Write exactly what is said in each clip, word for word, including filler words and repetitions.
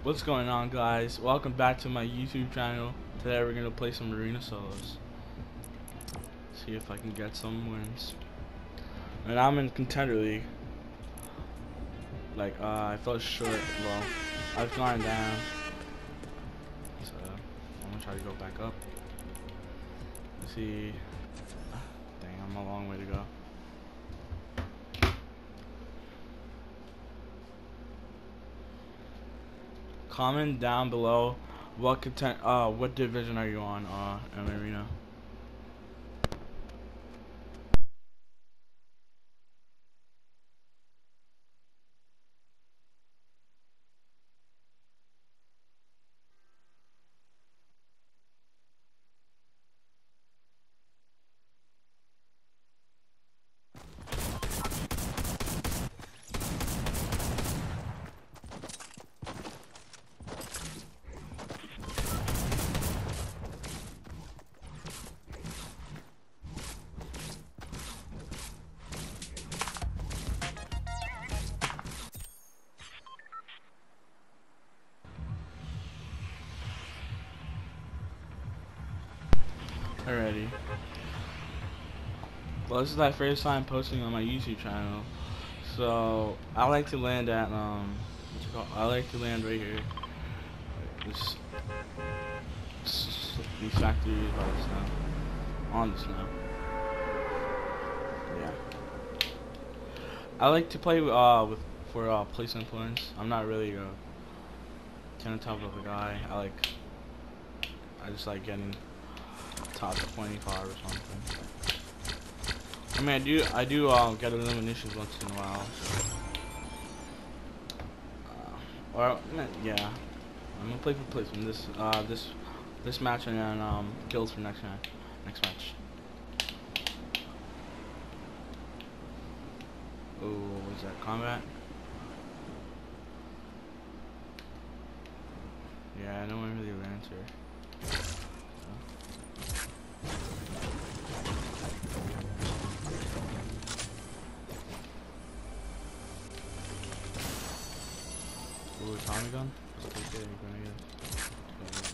What's going on, guys? Welcome back to my YouTube channel. Today we're gonna play some arena solos. See if I can get some wins. And I'm in contender league. Like uh, I fell short. Well, I've gone down. So I'm gonna try to go back up. Let's see. Dang, I'm a long way to go. Comment down below what content, uh, what division are you on, uh, in arena? Alrighty. Well, this is my first time posting on my YouTube channel, so I like to land at um, what's it called? I like to land right here. This, this these factories by the snow, on the snow. Yeah. I like to play uh with for uh placement points. I'm not really a kind of top of a guy. I like. I just like getting top twenty-five or something. I mean, I do, I do um, get eliminations once in a while. Uh, or yeah, I'm gonna play for placement this, uh, this, this match, and then um, kills for next match. Next match. Oh, was that combat? Yeah, no one really lands here. Ooh, Tommy gun? I'll take it, you're gonna get it.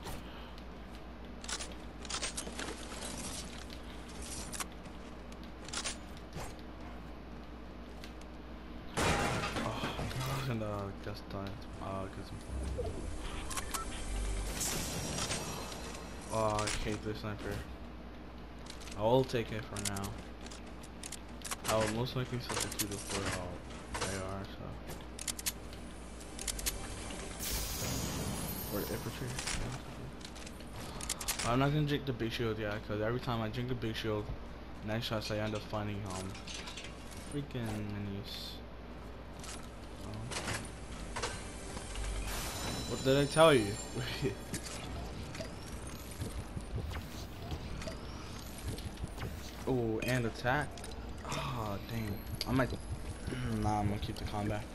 Oh, I was gonna just die. Uh, cause oh, I hate this sniper. I will take it for now. I will most likely substitute it for uh, A R, so. Or infantry. I'm not gonna drink the big shield yet, because every time I drink the big shield, next shots I end up finding um freaking minis. Um, what did I tell you? Oh, and attack. Oh dang. I might. Nah, I'm gonna keep the combat.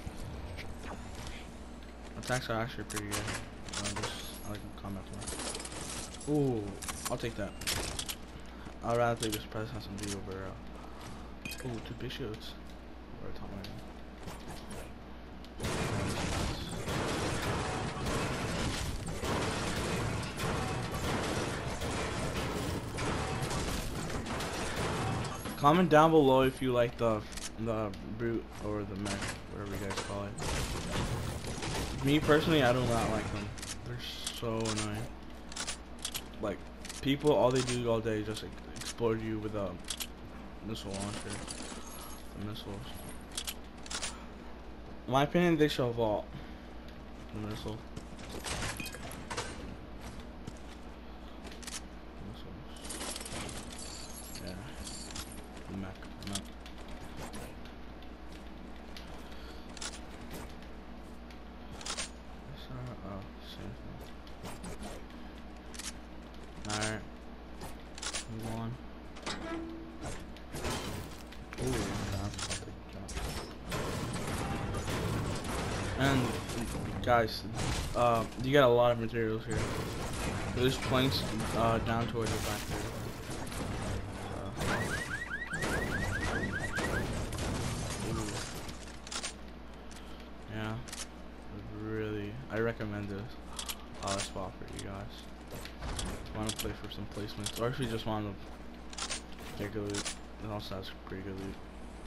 Attacks are actually pretty good. I just I like the combat more. Ooh, I'll take that. I'd rather take this press S M G over. Uh, ooh, two big shields. Or a top right now. Comment down below if you like the the brute or the mech, whatever you guys call it. Me personally, I do not like them. They're so annoying. Like, people, all they do all day is just like, explode you with a missile launcher. The missiles. In my opinion, they should vault the missile. Missiles. Yeah. The mech. The mech. Oh, same thing. Alright. Move on. Ooh, and guys, uh, you got a lot of materials here. There's planks uh, down towards the back there. Uh, yeah, really. I recommend this uh, spot for you guys. Want to play for some placements, or actually just want to get good loot. It also has pretty good loot.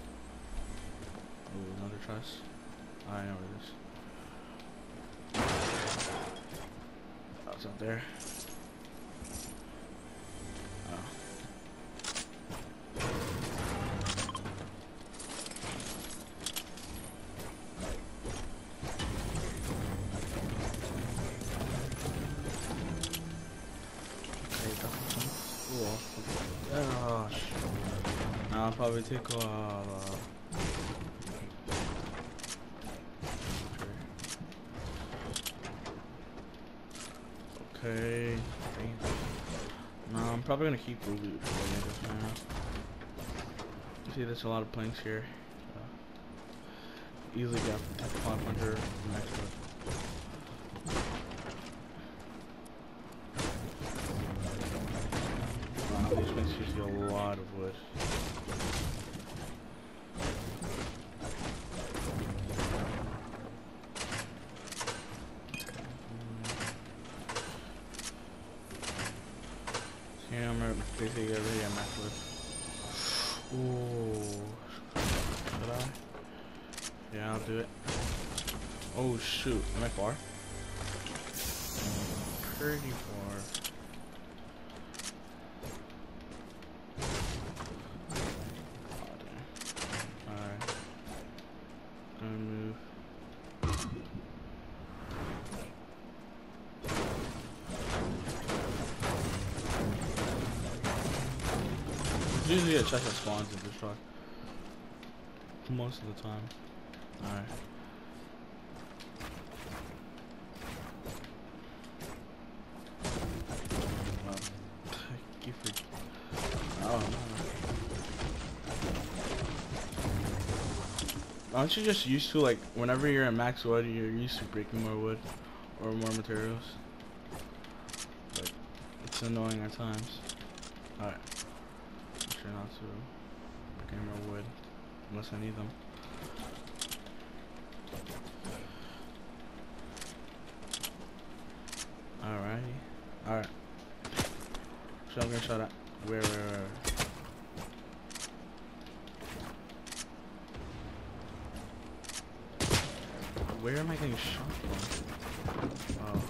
Ooh, another chest. I know where it is. Oh, it's not there. Oh. Oh, shit. Now I'll probably take a uh, okay. No, I'm probably gonna keep the loot for this now. You see, there's a lot of planks here. Uh, easily got five hundred max wood. Wow, these planks use a lot of wood. Yeah, I'm gonna basically get ready on max wood. Ooh. Should I? Yeah, I'll do it. Oh shoot, am I far? Pretty far. Oh, dang. Alright. Gonna move. There's usually a chest that spawns in this truck. Most of the time. Alright. Well, thank you for. Oh no. Aren't you just used to, like, whenever you're at max wood, you're used to breaking more wood or more materials? Like, it's annoying at times. Alright. Try not to break any more wood unless I need them. Alrighty. Alright. Shotgun shot at. Where, where, where? Where am I getting shot from? Oh.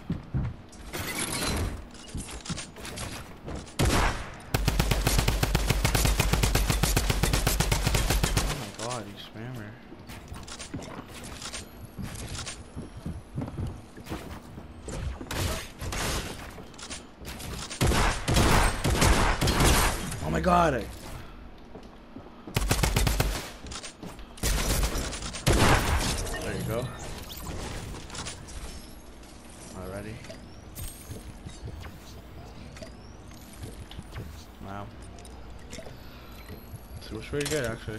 Oh my god, you spammer. Oh my god! I there you go. Alrighty. Wow. So it's pretty good actually.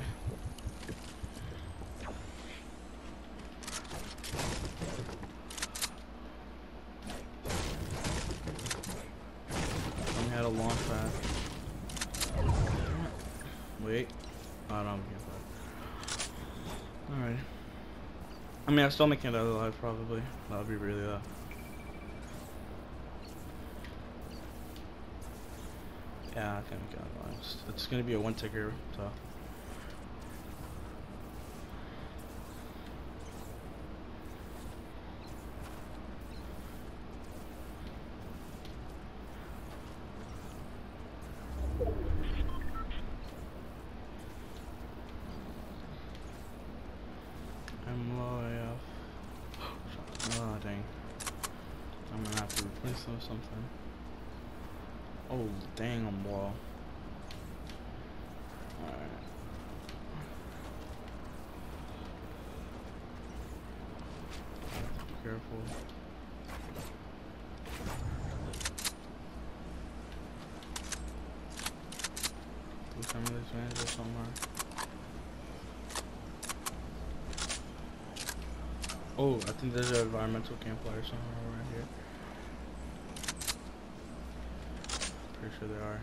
We had a launch pad. Wait. Oh no, I'm here. Alright. I mean, I still make it out alive probably. That would be really low. Yeah, I can make it out alive. It's, it's gonna be a one ticker, so. I'm low A F. Oh dang. I'm gonna have to replace them with something. Oh dang, I'm low. Alright. Careful. Do some of these vans or somewhere. Oh, I think there's an environmental campfire somewhere around here. Pretty sure there are.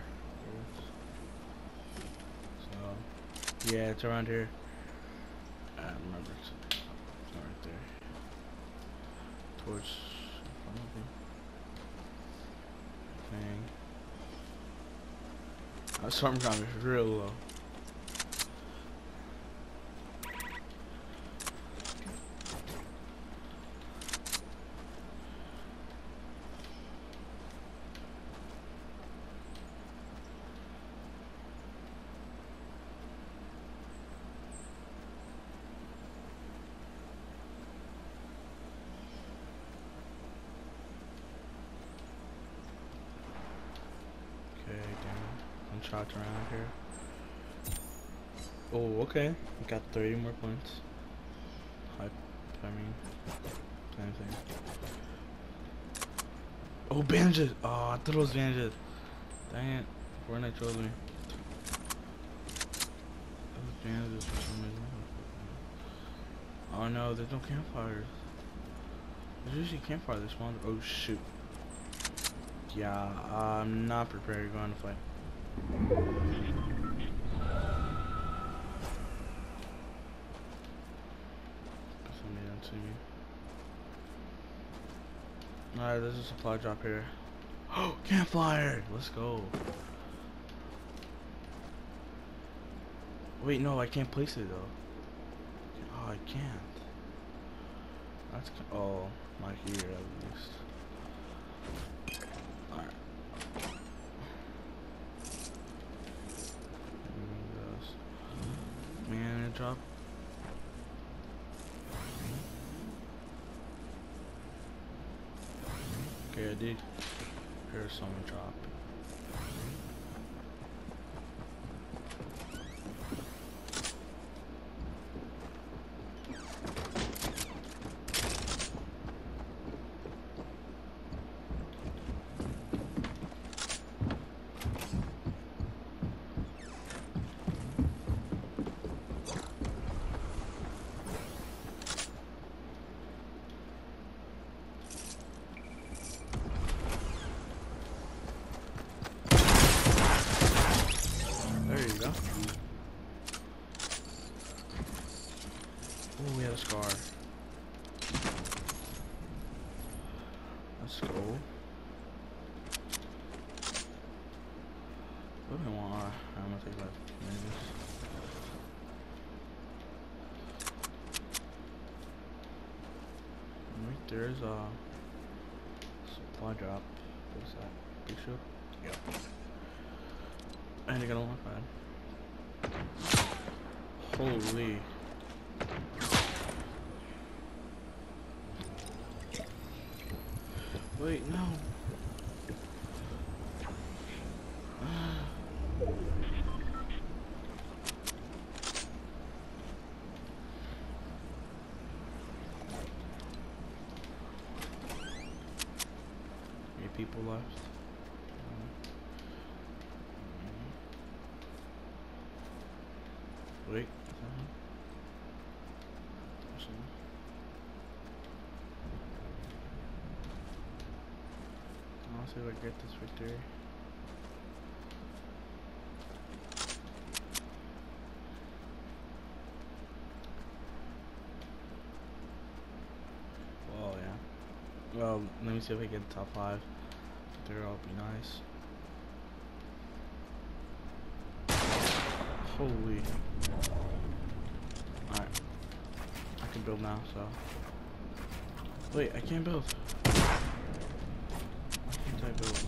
So, yeah, it's around here. I don't remember. It's not right there. towards in front of me. Dang. Our storm ground is real low. Shots around here. Oh, okay. We got thirty more points. Hype. I mean, same thing. Oh, bandages! Oh, I thought it was bandages. Dang it. Fortnite trolled me. It was bandages for some reason. Oh no, there's no campfires. There's usually campfires that spawn. Oh shoot. Yeah, I'm not prepared to go on the fight. Somebody don't see me. Alright, there's a supply drop here. Oh, campfire! Let's go. Wait, no, I can't place it though. Oh, I can't. That's oh, not here at least. Alright. Man, it dropped. Okay, I did hear someone drop. Oh, we had a scar. Let's go. What do I want? Uh, I'm gonna take like minutes. Right there's a supply drop. What's that? Big ship? Yep. And I got a launch pad. Holy. Wait, no. Eight people left. Wait. I'll see if I get this victory. Well, yeah. Well, let me see if I get the top five. There, I'll be nice. Holy. Alright. I can build now, so. Wait, I can't build. Why can't I build?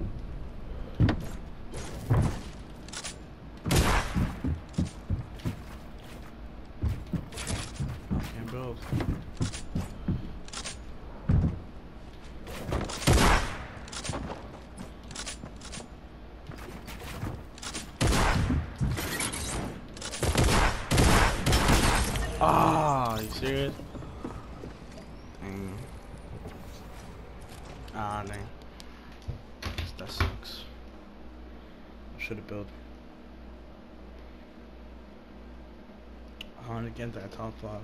I can't build. Ah, are you serious? Dang. Ah, dang. That sucks. I should have built. I want to get that top five.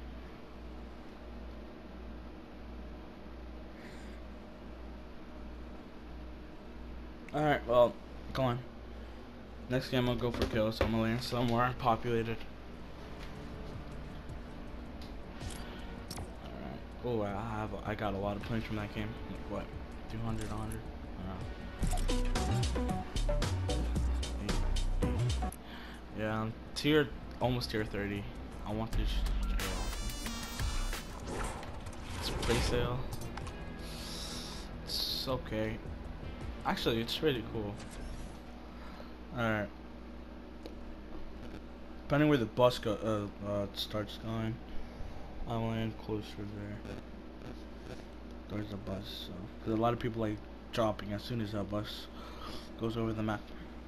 Alright, well, go on. Next game I'll go for kills, so I'm gonna land somewhere populated. Alright. Oh, I have I got a lot of points from that game. What, two hundred, one hundred? Yeah, I'm tier, almost tier thirty. I want this to go off. Spray sale. It's okay. Actually, it's really cool. Alright. Depending where the bus go, uh, uh, starts going, I'll land closer there. There's a bus, so. Because a lot of people like dropping as soon as that bus goes over the map.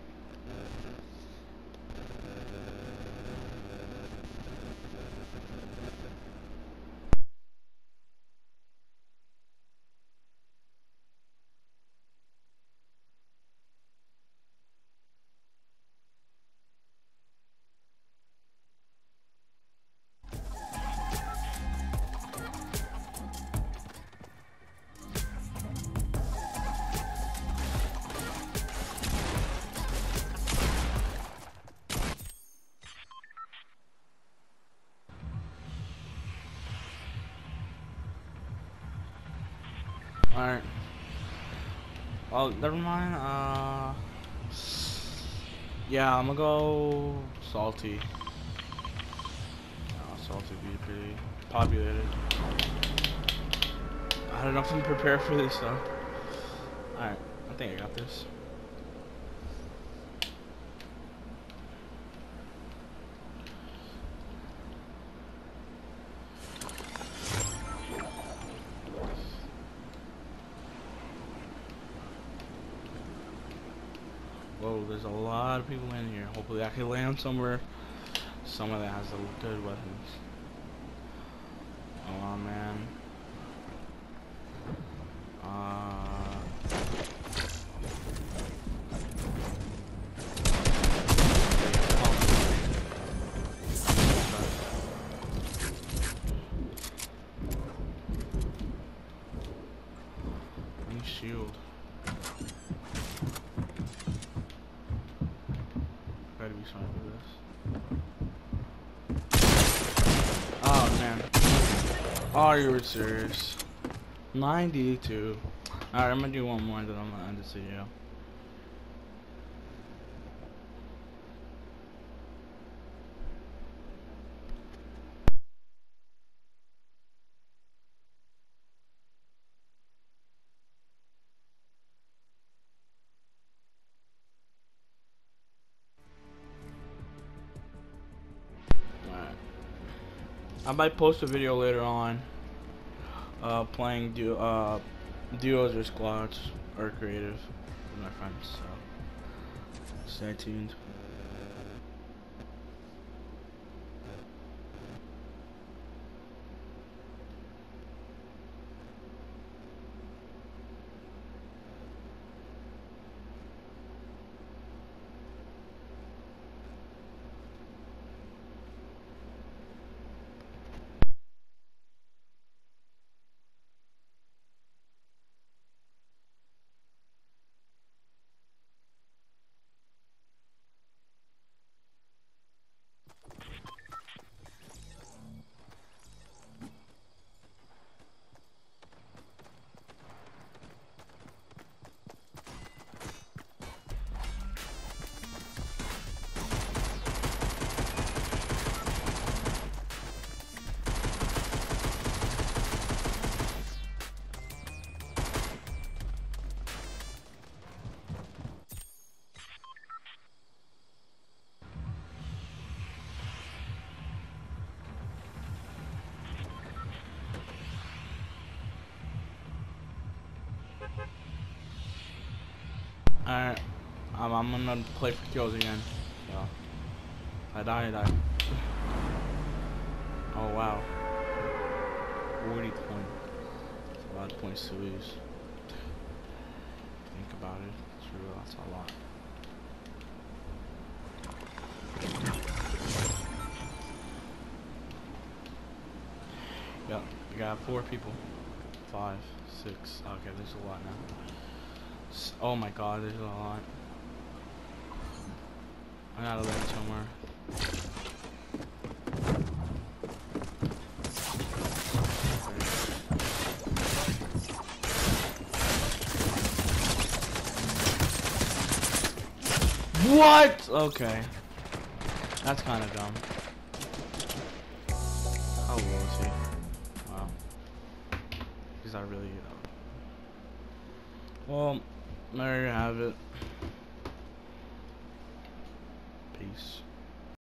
Alright. Oh, never mind. Uh, yeah, I'm gonna go salty. Oh, salty be pretty populated. I don't know if I'm prepared for this though. Alright, I think I got this. Whoa, there's a lot of people in here. Hopefully I can land somewhere. Someone that has a good weapons. Oh man. Uh, Any shield. Gotta be something for this. Oh man. Oh, you were serious. ninety-two. Alright, I'm gonna do one more, then I'm gonna end this video. Alright. I might post a video later on. Uh, playing du uh, duos or squads or creative with my friends, so stay tuned. Alright, um, I'm gonna play for kills again. So, if I die, I die. Oh wow, forty points. That's a lot of points to lose. Think about it. It's real. That's a lot. Yep, we got four people. Five, six. Okay, there's a lot now. S oh my god, there's a lot. I gotta land somewhere. What? Okay. That's kind of dumb. How low is he? Wow. He's not really, you know. Well, there you have it. Peace.